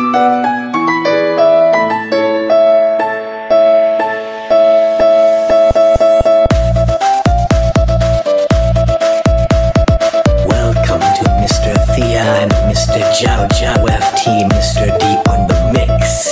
Jow Jow FT, Mr. D on the mix.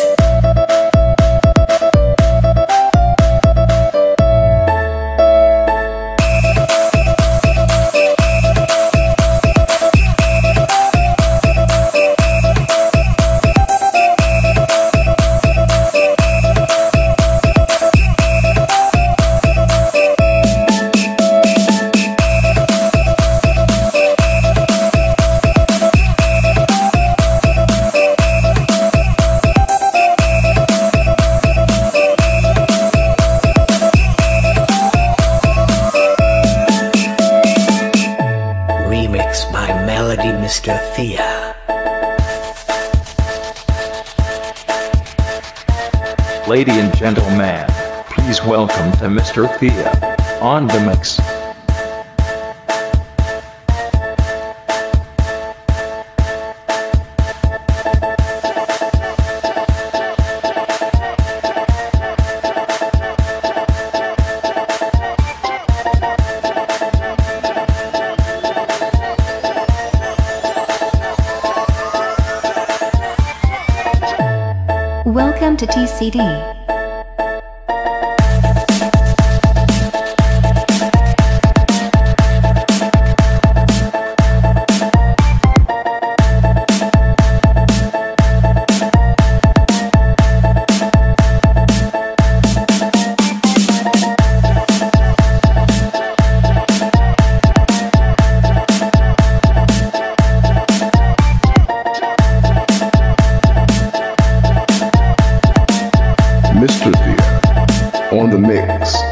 Remix by Melody, Mr. Thea. Lady and gentlemen, please welcome to Mr. Thea on the mix. Welcome to TCD. Mr. Thea on the mix.